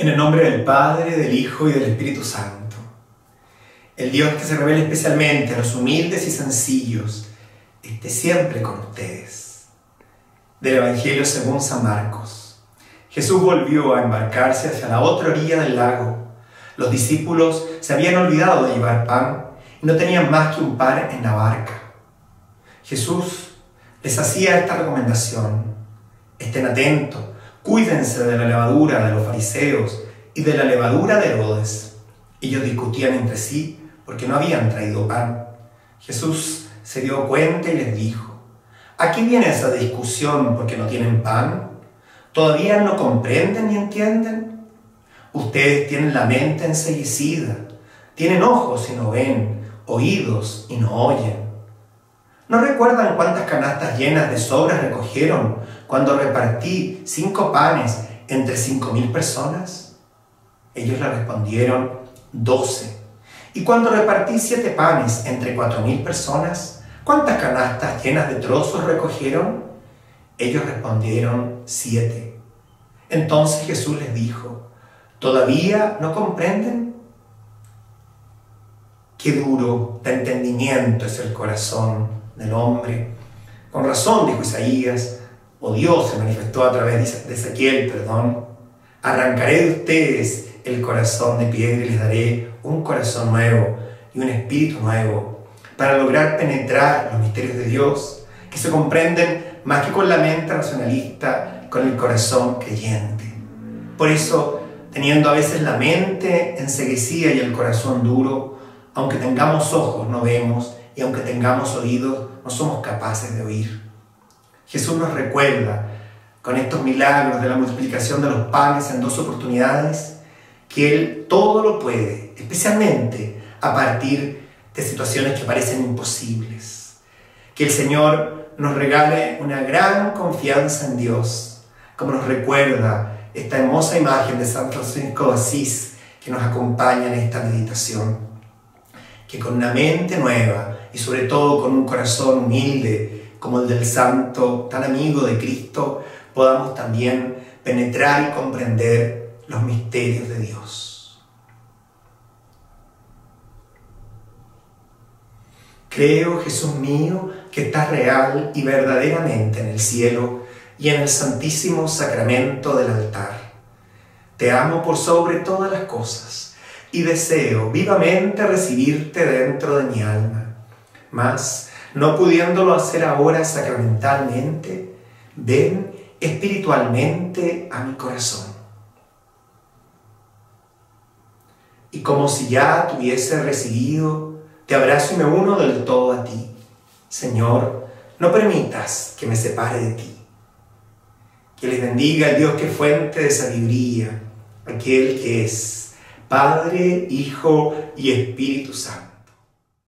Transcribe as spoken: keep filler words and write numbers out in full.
En el nombre del Padre, del Hijo y del Espíritu Santo. El Dios que se revela especialmente a los humildes y sencillos, esté siempre con ustedes. Del Evangelio según San Marcos. Jesús volvió a embarcarse hacia la otra orilla del lago. Los discípulos se habían olvidado de llevar pan y no tenían más que un par en la barca. Jesús les hacía esta recomendación: estén atentos, cuídense de la levadura de los fariseos y de la levadura de Herodes. Ellos discutían entre sí porque no habían traído pan. Jesús se dio cuenta y les dijo: ¿a qué viene esa discusión porque no tienen pan? ¿Todavía no comprenden ni entienden? Ustedes tienen la mente enceguecida, tienen ojos y no ven, oídos y no oyen. ¿No recuerdan cuántas canastas llenas de sobras recogieron cuando repartí cinco panes entre cinco mil personas? Ellos le respondieron: doce. ¿Y cuando repartí siete panes entre cuatro mil personas, cuántas canastas llenas de trozos recogieron? Ellos respondieron: siete. Entonces Jesús les dijo: ¿todavía no comprenden? Qué duro de entendimiento es el corazón del hombre. Con razón, dijo Isaías, o Dios se manifestó a través de Ezequiel, perdón: arrancaré de ustedes el corazón de piedra y les daré un corazón nuevo y un espíritu nuevo, para lograr penetrar los misterios de Dios, que se comprenden más que con la mente racionalista, con el corazón creyente. Por eso, teniendo a veces la mente enceguecida y el corazón duro, aunque tengamos ojos no vemos, y aunque tengamos oídos no somos capaces de oír. Jesús nos recuerda con estos milagros de la multiplicación de los panes en dos oportunidades que Él todo lo puede, especialmente a partir de situaciones que parecen imposibles. Que el Señor nos regale una gran confianza en Dios, como nos recuerda esta hermosa imagen de San Francisco de Asís que nos acompaña en esta meditación. Que con una mente nueva y sobre todo con un corazón humilde como el del santo tan amigo de Cristo, podamos también penetrar y comprender los misterios de Dios. Creo, Jesús mío, que estás real y verdaderamente en el cielo y en el santísimo sacramento del altar. Te amo por sobre todas las cosas y deseo vivamente recibirte dentro de mi alma. Mas, no pudiéndolo hacer ahora sacramentalmente, ven espiritualmente a mi corazón. Y como si ya te hubiese recibido, te abrazo y me uno del todo a ti. Señor, no permitas que me separe de ti. Que les bendiga el Dios que es fuente de sabiduría, aquel que es Padre, Hijo y Espíritu Santo.